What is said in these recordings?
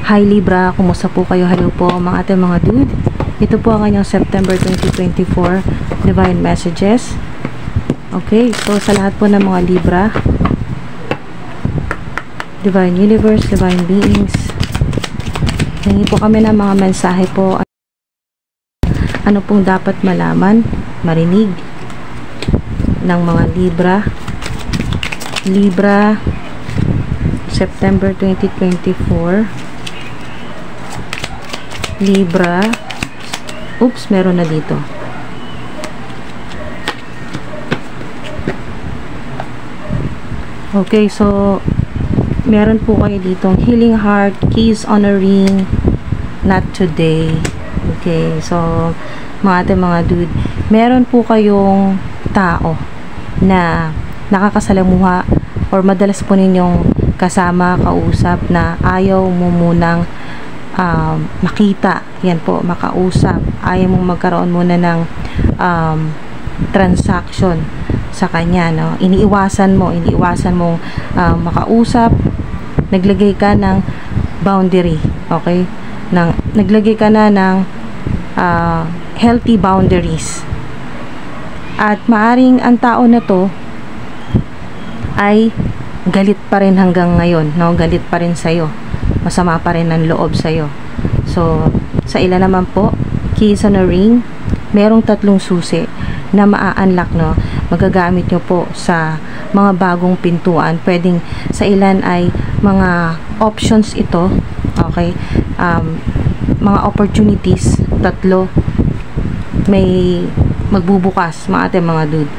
Hi Libra, kumusta po kayo? Hello po mga ate mga dude. Ito po ang kanyang September 2024 Divine Messages. Okay, so sa lahat po ng mga Libra, Divine Universe, Divine Beings, hingi po kami ng mga mensahe po. Ano pong dapat malaman, marinig ng mga Libra, September 2024, Libra. Oops, meron na dito. Okay, so meron po kayo ditong healing heart, keys on a ring, not today. Okay, so mga ate mga dude, meron po kayong tao na nakakasalamuha or madalas po ninyong kasama, kausap na ayaw mo munang makita, yan po, makausap, ayaw mong magkaroon muna ng transaction sa kanya, no? Iniiwasan mong makausap, naglagay ka ng boundary, okay? Naglagay ka na ng healthy boundaries. At maaring ang tao na to ay galit pa rin hanggang ngayon, no? Galit pa rin sa'yo. Masama pa rin ang loob sa'yo. So, sa ilan naman po, keys on a ring, merong 3 susi na maa-unlock, no? Magagamit nyo po sa mga bagong pintuan. Pwedeng sa ilan ay mga options ito, okay? Mga opportunities, 3 may magbubukas, mga ate mga dude.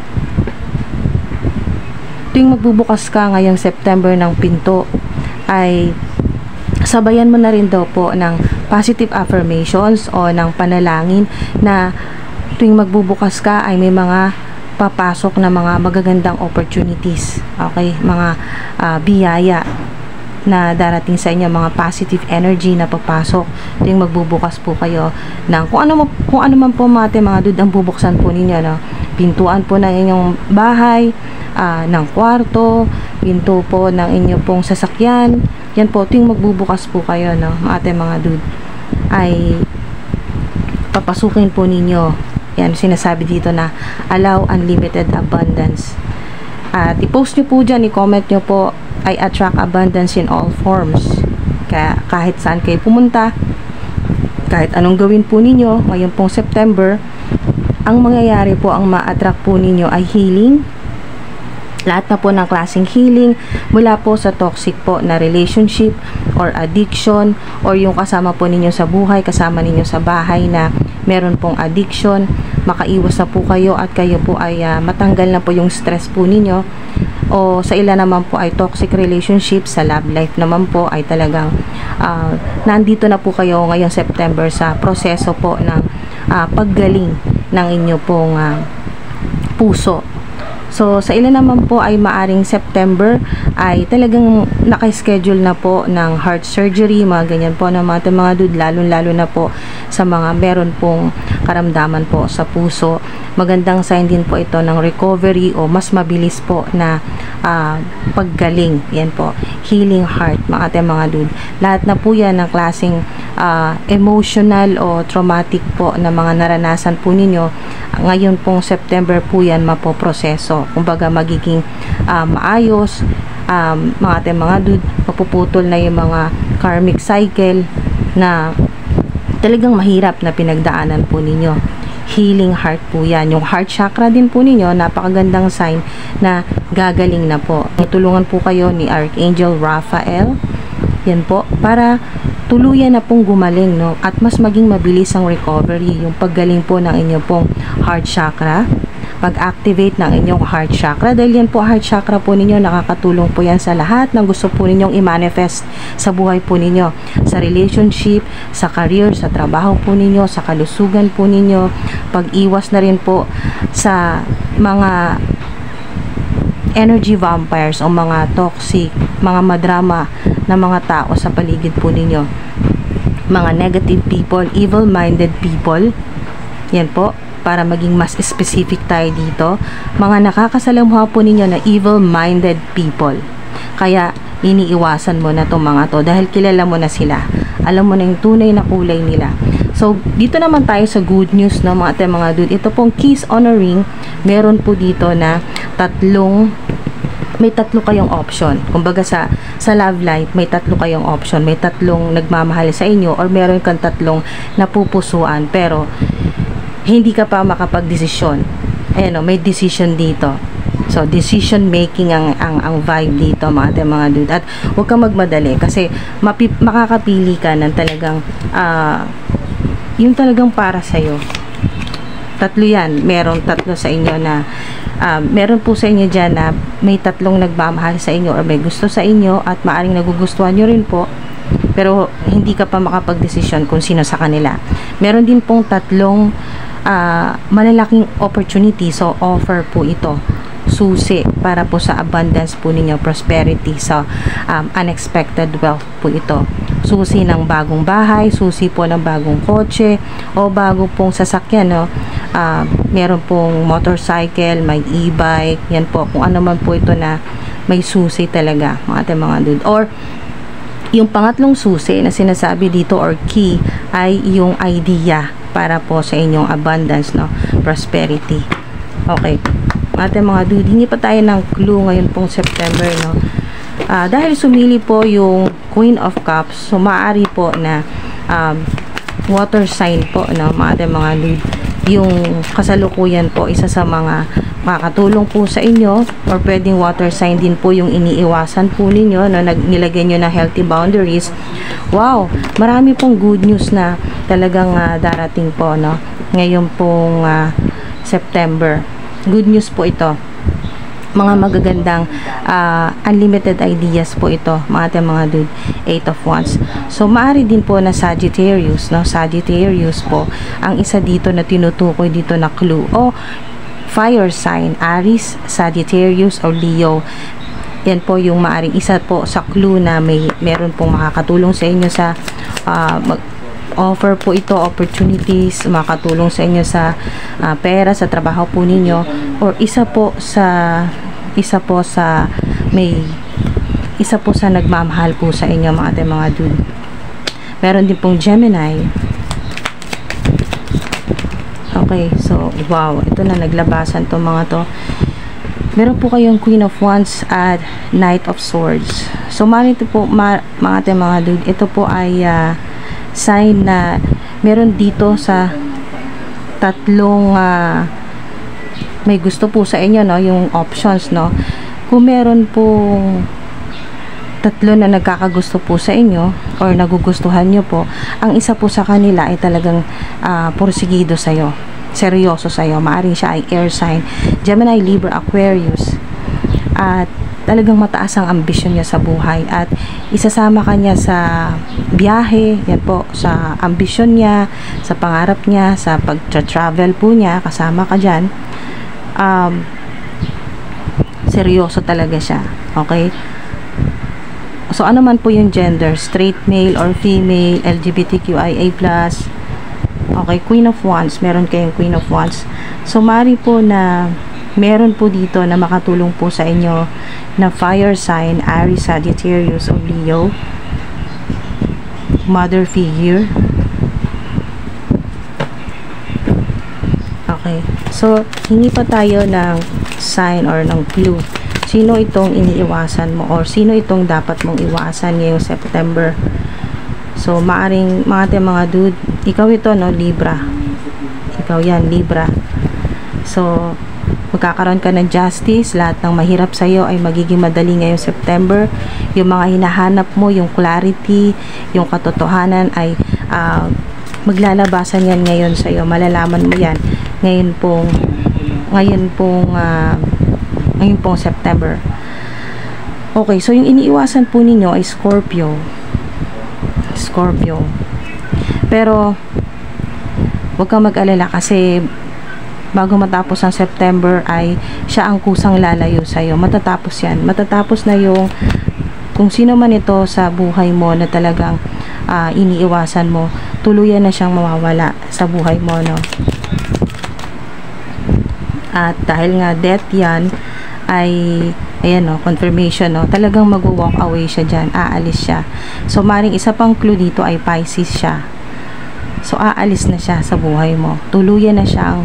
Tuwing magbubukas ka ngayong September ng pinto, ay sabayan mo na rin daw po ng positive affirmations o ng panalangin na tuwing magbubukas ka ay may mga papasok na mga magagandang opportunities, okay? Mga biyaya na darating sa inyo, mga positive energy na papasok tuwing magbubukas po kayo ng kung ano man po mga dude ang bubuksan po ninyo, no? Pintuan po ng inyong bahay, ng kwarto, pinto po ng inyong pong sasakyan, yan po, tuwing magbubukas po kayo, no, mga dude, ay papasukin po ninyo, yan, sinasabi dito na allow unlimited abundance. At i-post nyo po dyan, i-comment nyo po, I attract abundance in all forms. Kaya kahit saan kayo pumunta, kahit anong gawin po ninyo ngayon pong September, ang mangyayari po, ang ma-attract po ninyo ay healing. Lahat na po ng klaseng healing, mula po sa toxic po na relationship or addiction, or yung kasama po ninyo sa buhay, kasama ninyo sa bahay na meron pong addiction, makaiwas na po kayo at kayo po ay matanggal na po yung stress po ninyo. O sa ilan naman po ay toxic relationship, sa love life naman po ay talagang nandito na po kayo ngayong September sa proseso po ng paggaling ng inyo pong puso. So, sa ilan naman po ay maaring September ay talagang naka-schedule na po ng heart surgery, mga ganyan po na mga dude, lalo na po sa mga meron pong karamdaman po sa puso. Magandang sign din po ito ng recovery o mas mabilis po na paggaling. Yan po, healing heart, mga dude. Lahat na po yan ng klaseng emotional o traumatic po na mga naranasan po ninyo. Ngayon pong September po yan mapoproseso. Kumbaga magiging maayos, mga dude, mapuputol na yung mga karmic cycle na talagang mahirap na pinagdaanan po ninyo. Healing heart po yan. Yung heart chakra din po ninyo, napakagandang sign na gagaling na po. Tulungan po kayo ni Archangel Raphael, yan po, para tuluyan na pong gumaling, no? At mas maging mabilis ang recovery, yung paggaling po ng inyong pong heart chakra, pag-activate ng inyong heart chakra, dahil yan po, heart chakra po ninyo, nakakatulong po yan sa lahat ng gusto po ninyong i-manifest sa buhay po ninyo, sa relationship, sa career, sa trabaho po ninyo, sa kalusugan po ninyo, pag-iwas na rin po sa mga energy vampires o mga toxic, mga madrama na mga tao sa paligid po ninyo, mga negative people, evil-minded people, yan po, para maging mas specific tayo dito, mga nakakasalamuha po ninyo na evil-minded people. Kaya iniiwasan mo na itong mga to dahil kilala mo na sila. Alam mo na yung tunay na kulay nila. So, dito naman tayo sa good news, no, mga ate, mga dude. Ito pong keys on a ring, meron po dito na may tatlo kayong option. Kumbaga sa love life, may tatlo kayong option. May tatlong nagmamahal sa inyo or meron kang tatlong napupusuan pero hindi ka pa makapag-desisyon. Ayan o, may decision dito. So, decision making ang vibe dito, mga ate, mga dude. At huwag kang magmadali kasi makakapili ka ng talagang yung talagang para sa'yo. Tatlo yan. Meron tatlo sa inyo na meron po sa inyo dyan na may tatlong nagmamahal sa inyo or may gusto sa inyo at maaring nagugustuhan nyo rin po pero hindi ka pa makapag-desisyon kung sino sa kanila. Meron din pong tatlong malalaking opportunity. So, offer po ito. Susi para po sa abundance po ninyo, prosperity, sa unexpected wealth po ito. Susi ng bagong bahay, susi po ng bagong kotse o bago pong sasakyan, no? Meron pong motorcycle, may e-bike, yan po, kung ano man po ito na may susi talaga, mga dude. Or yung pangatlong susi na sinasabi dito or key ay yung idea para po sa inyong abundance, no? Prosperity. Okay. Mga dude, hindi pa tayo ng clue ngayon pong September, no? Dahil sumili po yung Queen of Cups, so maaari po na water sign po, no, mga dude. Yung kasalukuyan po, isa sa mga makakatulong po sa inyo or pwedeng water sign din po yung iniiwasan po ninyo, no, nilagay nyo na healthy boundaries. Wow, marami pong good news na talagang darating po, no, ngayon pong September. Good news po ito. Mga magagandang unlimited ideas po ito, mga dude. 8 of Wands. So, maaari din po na Sagittarius, no? Sagittarius po ang isa dito na tinutukoy dito na clue. O fire sign, Aries, Sagittarius, or Leo. Yan po yung maaring isa po sa clue na meron pong makakatulong sa inyo sa offer po ito, opportunities, makatulong sa inyo sa pera, sa trabaho po ninyo, or isa po sa nagmamahal po sa inyo, mga dude. Meron din pong Gemini. Okay, so wow, ito na, naglabasan to mga to. Meron po kayong Queen of Wands at Knight of Swords. So marito po, mga dude, ito po ay sign na meron dito sa tatlong may gusto po sa inyo, no, yung options, no. Kung meron po tatlo na nagkakagusto po sa inyo or nagugustuhan nyo po, ang isa po sa kanila ay talagang porsigido sa'yo, seryoso sa'yo. Maaring siya ay air sign, Gemini, Libra, Aquarius, at talagang mataas ang ambisyon niya sa buhay at isasama ka niya sa biyahe, yan po, sa ambisyon niya, sa pangarap niya, sa pag-travel po niya, kasama ka dyan. Seryoso talaga siya. Okay? So, ano man po yung gender, straight male or female, LGBTQIA+. Okay, Queen of Wands, meron kayong Queen of Wands. So, mari po na meron po dito na makatulong po sa inyo na fire sign, Aries, Sagittarius, o Leo. Mother figure. Okay. So, hindi pa tayo ng sign or ng clue. Sino itong iniiwasan mo or sino itong dapat mong iwasan ngayong September? So, maaring mga dude, ikaw ito, no, Libra. Ikaw yan, Libra. So, magkakaroon ka ng justice. Lahat ng mahirap sa'yo ay magiging madali ngayong September. Yung mga hinahanap mo, yung clarity, yung katotohanan ay maglalabasan yan ngayon sa'yo. Malalaman mo yan ngayon pong September. Okay, so yung iniiwasan po ninyo ay Scorpio. Pero huwag kang mag-alala kasi bago matapos ang September ay siya ang kusang lalayo sa'yo. Matatapos yan. Matatapos na yung kung sino man ito sa buhay mo na talagang iniiwasan mo, tuluyan na siyang mawawala sa buhay mo, no? At dahil nga death yan, ay Ayan no, confirmation no. Talagang mag-walk away siya dyan. Aalis siya. So, maring isa pang clue dito ay Pisces siya. So, aalis na siya sa buhay mo. Tuluyan na siyang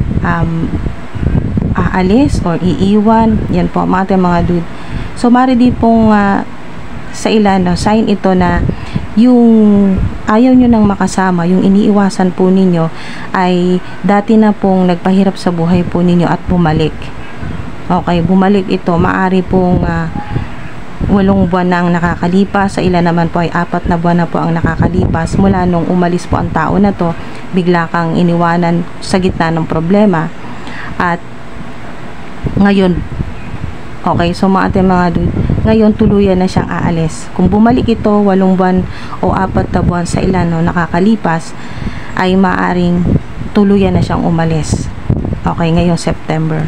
aalis or iiwan. Yan po, mga dude. So, mari di pong sa ilan, no, sign ito na yung ayaw nyo nang makasama, yung iniiwasan po ninyo ay dati na pong nagpahirap sa buhay po ninyo at bumalik. Okay, bumalik ito. Maari pong 8 buwan na ang nakakalipas. Sa ilan naman po ay 4 na buwan na po ang nakakalipas mula nung umalis po ang tao na to. Bigla kang iniwanan sa gitna ng problema. At ngayon, okay, so mga dude, ngayon tuluyan na siyang aalis. Kung bumalik ito 8 buwan o 4 na buwan sa ilan no, nakakalipas, ay maaring tuluyan na siyang umalis. Okay, ngayong September.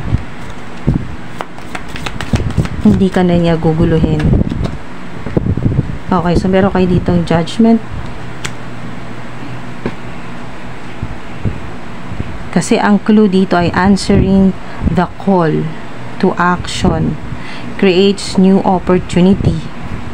Hindi ka na niya guguluhin. Okay, so meron kayo ditong Judgment. Kasi ang clue dito ay answering the call to action creates new opportunity.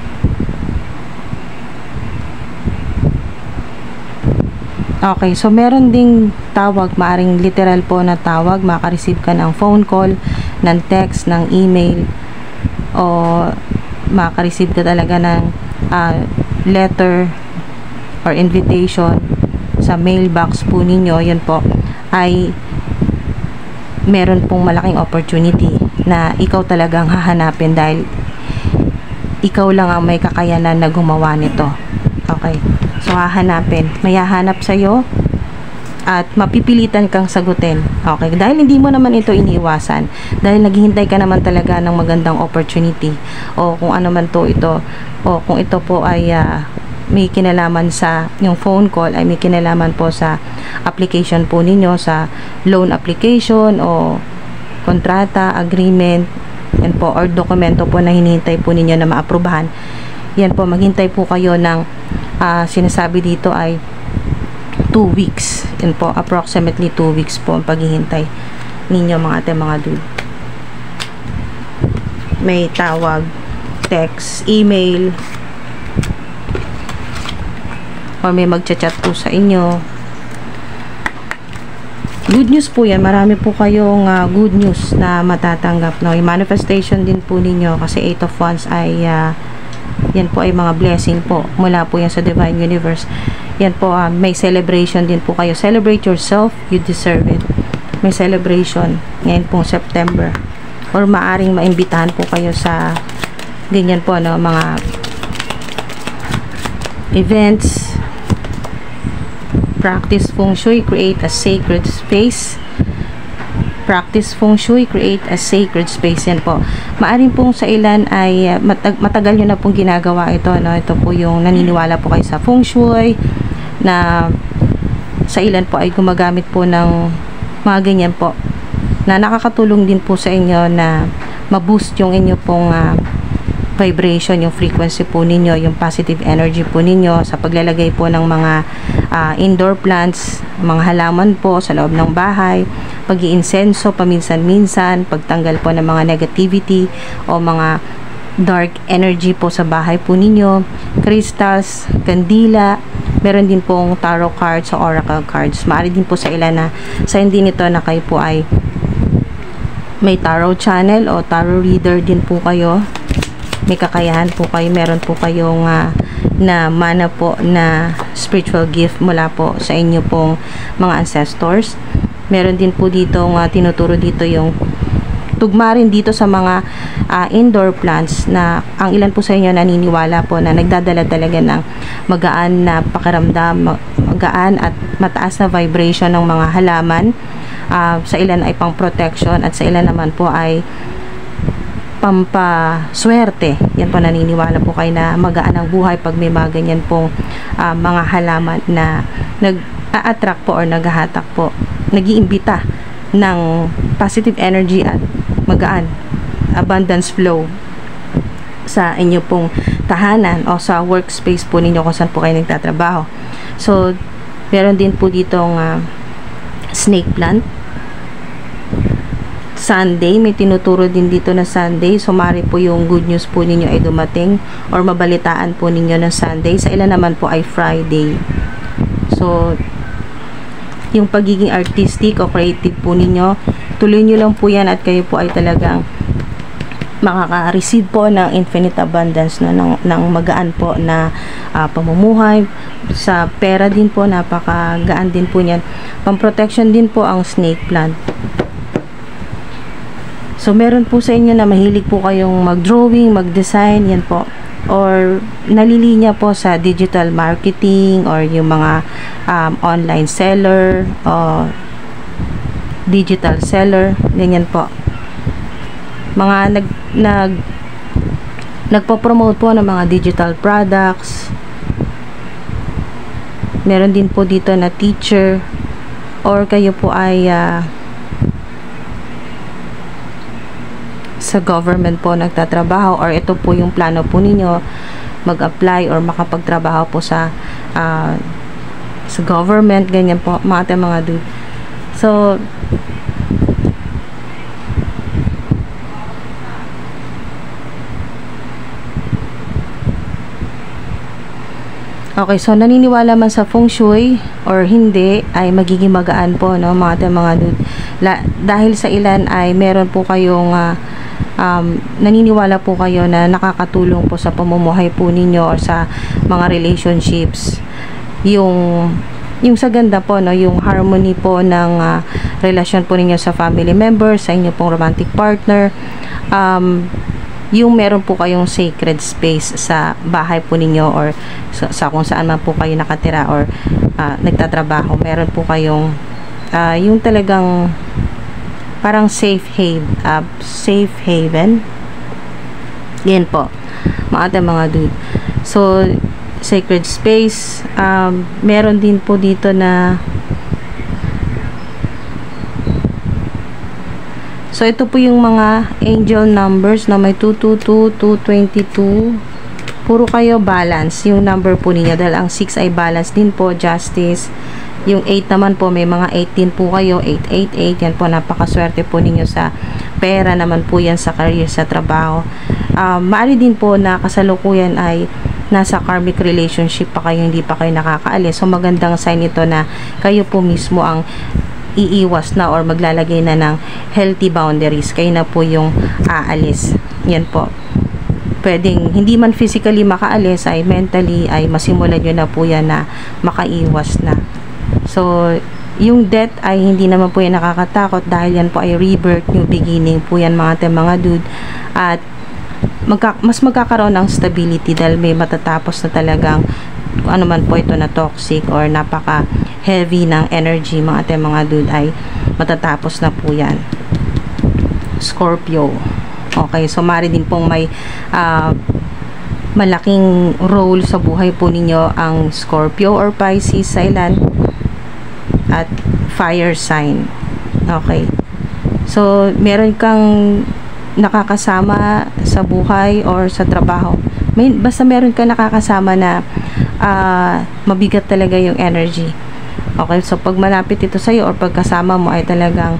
Okay, so meron ding tawag, maaring literal po na tawag, makareceive ka ng phone call, ng text, ng email, o makareceive ka talaga ng letter or invitation sa mailbox po ninyo. Yan po ay meron pong malaking opportunity na ikaw talagang hahanapin dahil ikaw lang ang may kakayanan na gumawa nito. Okay, so hahanapin, may hahanap sa'yo at mapipilitan kang sagutin. Okay, dahil hindi mo naman ito iniiwasan, dahil naghihintay ka naman talaga ng magandang opportunity, o kung ano man to ito, o kung ito po ay may kinalaman sa yung phone call, ay may kinalaman po sa application po ninyo, sa loan application o kontrata, agreement, yan po, or dokumento po na hinihintay po ninyo na maaprubahan. Yan po, maghintay po kayo ng sinasabi dito ay 2 weeks. Yan po, approximately 2 weeks po ang paghihintay ninyo mga dude. May tawag, text, email, or may magchat-chat po sa inyo. Good news po yan. Marami po kayong good news na matatanggap. No? Yung manifestation din po ninyo kasi 8 of Wands ay yan po ay mga blessing po mula po yan sa Divine Universe. Yan po, may celebration din po kayo. Celebrate yourself, you deserve it. May celebration ngayon pong September, or maaring maimbitahan po kayo sa ganyan po, no, mga events. Practice Feng Shui, create a sacred space. Practice Feng Shui, create a sacred space. Yan po. Maaring pong sa ilan ay matagal nyo na pong ginagawa ito, no? Ito po yung naniniwala po kayo sa Feng Shui, na sa ilan po ay gumagamit po ng mga ganyan po, na nakakatulong din po sa inyo na ma-boost yung inyo pong vibration, yung frequency po ninyo, yung positive energy po ninyo sa paglalagay po ng mga indoor plants, mga halaman po sa loob ng bahay, pag-iinsenso paminsan-minsan, pagtanggal po ng mga negativity o mga dark energy po sa bahay po ninyo, crystals, kandila, meron din pong tarot cards o oracle cards. Maaari din po sa ilan na sa hindi nito na kayo po ay may tarot channel o tarot reader din po kayo. May kakayahan po kayo, meron po kayong na mana po na spiritual gift mula po sa inyo pong mga ancestors. Meron din po dito tinuturo dito yung tugma rin dito sa mga indoor plants na ang ilan po sa inyo naniniwala po na nagdadala talaga ng magaan na pakiramdam, magaan at mataas na vibration ng mga halaman. Sa ilan ay pang protection at sa ilan naman po ay pampaswerte. Yan po, naniniwala po kayo na magaan ang buhay pag may mga ganyan pong mga halaman na nag-a-attract po or naghahatak po, nag-iimbita ng positive energy at magaan abundance flow sa inyo pong tahanan o sa workspace po ninyo kung saan po kayo nagtatrabaho. So, meron din po ditong snake plant. Sunday, may tinuturo din dito na Sunday. So, mari po yung good news po ninyo ay dumating or mabalitaan po ninyo ng Sunday. Sa ilan naman po ay Friday. So, yung pagiging artistic o creative po ninyo, tuloy nyo lang po yan at kayo po ay talagang makaka-receive po ng infinite abundance, no? ng magaan po na pamumuhay. Sa pera din po, napakagaan din po niyan. Pang-protection din po ang snake plant. So, meron po sa inyo na mahilig po kayong mag-drawing, mag-design, yan po. Or, nalilinya po sa digital marketing or yung mga online seller o digital seller, ganyan po. Mga nagpo-promote po ng mga digital products. Meron din po dito na teacher or kayo po ay sa government po nagtatrabaho or ito po yung plano po ninyo mag-apply or makapagtrabaho po sa government, ganyan po mga dude. So, okay, so naniniwala man sa feng shui or hindi ay magiging magaan po, no, mga dude. Dahil sa ilan ay meron po kayong naniniwala po kayo na nakakatulong po sa pamumuhay po ninyo or sa mga relationships. Yung sa ganda po, no, yung harmony po ng relasyon po ninyo sa family members, sa inyo pong romantic partner, yung meron po kayong sacred space sa bahay po ninyo or sa kung saan man po kayo nakatira or nagtatrabaho. Meron po kayong yung talagang parang safe haven. Yan po, mga dude. So, sacred space. Meron din po dito na so, ito po yung mga angel numbers na may 222, 222. Puro kayo balance yung number po ninyo dahil ang 6 ay balance din po, justice. Yung 8 naman po, may mga 18 po kayo, 888. Yan po, napakaswerte po ninyo sa pera naman po yan, sa career, sa trabaho. Maaari din po na kasalukuyan ay nasa karmic relationship pa kayo, hindi pa kayo nakakaalis. So, magandang sign ito na kayo po mismo ang iiwas na or maglalagay na ng healthy boundaries. Kayo na po yung aalis. Yan po. Pwedeng hindi man physically makaalis, ay mentally ay masimulan nyo na po yan na makaiwas na. So, yung death ay hindi naman po yan nakakatakot dahil yan po ay rebirth, new beginning po yan mga dude. At mas magkakaroon ng stability dahil may matatapos na talagang ano man po ito na toxic or napaka heavy ng energy mga dude ay matatapos na po yan. Scorpio. Okay, so mari din pong may malaking role sa buhay po ninyo ang Scorpio or Pisces sa ilan at fire sign. Okay, so meron kang nakakasama sa buhay or sa trabaho, basta meron kang nakakasama na mabigat talaga yung energy. Okay, so pag malapit ito sa'yo or pagkasama mo ay talagang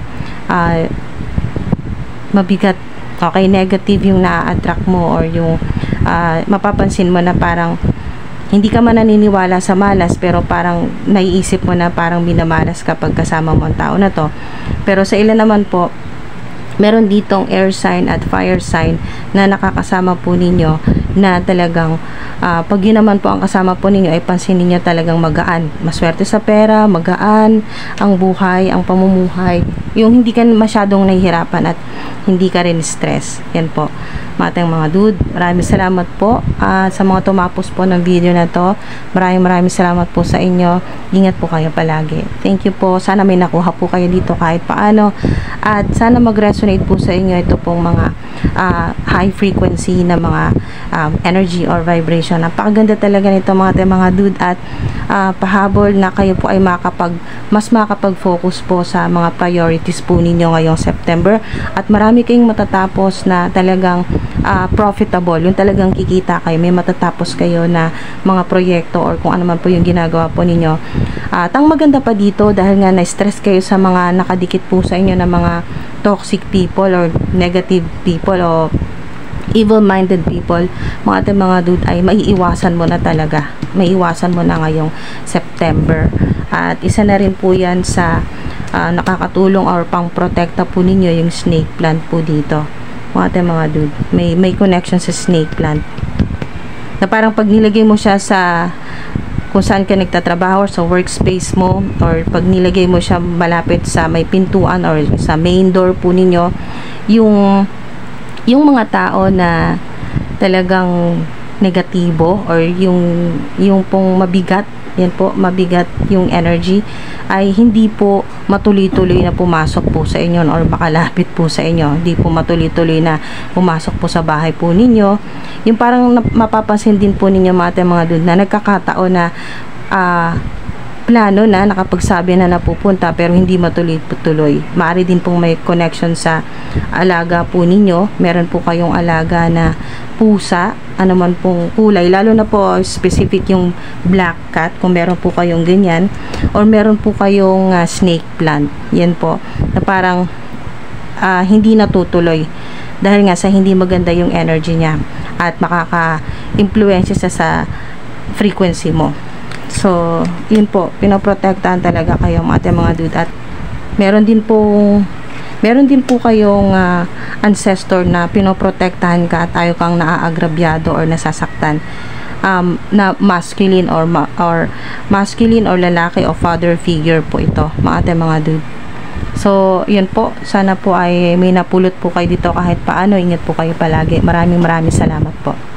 mabigat. Okay, negative yung na-attract mo or yung mapapansin mo na parang hindi ka man naniniwala sa malas pero parang naiisip mo na parang minamalas kapag kasama mo ang tao na to. Pero sa ilan naman po, meron ditong air sign at fire sign na nakakasama po ninyo na talagang pag yun naman po ang kasama po ninyo ay pansin ninyo talagang magaan. Maswerte sa pera, magaan ang buhay, ang pamumuhay. Yung hindi ka masyadong nahihirapan at hindi ka rin stress. Yan po. Mga dude, maraming salamat po sa mga tumapos po ng video na to. Maraming salamat po sa inyo. Ingat po kayo palagi. Thank you po. Sana may nakuha po kayo dito kahit paano. At sana mag-resonate po sa inyo ito pong mga high frequency na mga energy or vibration. Napakaganda talaga nito mga dude at pahabol na kayo po ay mas makapag-focus po sa mga priorities po ninyo ngayong September at marami kayong matatapos na talagang profitable, yung talagang kikita kayo, may matatapos kayo na mga proyekto or kung ano man po yung ginagawa po ninyo. At ang maganda pa dito dahil nga na-stress kayo sa mga nakadikit po sa inyo na mga toxic people or negative people o evil-minded people, mga ating mga dude, ay maiiwasan mo na talaga. Maiiwasan mo na ngayong September. At isa na rin po yan sa nakakatulong or pang-protekta po ninyo yung snake plant po dito. Mga ating mga dude, may connection sa snake plant. Na parang pag nilagay mo siya sa kung saan ka nagtatrabaho or sa workspace mo, or pag nilagay mo siya malapit sa may pintuan or sa main door po ninyo, yung mga tao na talagang negatibo or yung pong mabigat, yan po, mabigat yung energy, ay hindi po matuloy-tuloy na pumasok po sa inyo or makalapit po sa inyo. Hindi po matuloy-tuloy na pumasok po sa bahay po ninyo. Yung parang mapapansin din po ninyo mga dude na nagkakataon na plano na, nakapagsabi na napupunta pero hindi matuloy-tuloy. Maaari din pong may connection sa alaga po ninyo. Meron po kayong alaga na pusa, anuman pong kulay, lalo na po specific yung black cat, kung meron po kayong ganyan, or meron po kayong snake plant, yan po, na parang hindi natutuloy dahil nga sa hindi maganda yung energy niya at makaka-influensya sa frequency mo. So, yun po, pinoprotektahan talaga kayo mga dude. At meron din po kayong ancestor na pinoprotektahan ka at tayo kang naaagrabyado or nasasaktan, na masculine or masculine or lalaki o father figure po ito mga dude. So, yun po, sana po ay may napulot po kayo dito kahit paano. Ingat po kayo palagi. Maraming salamat po.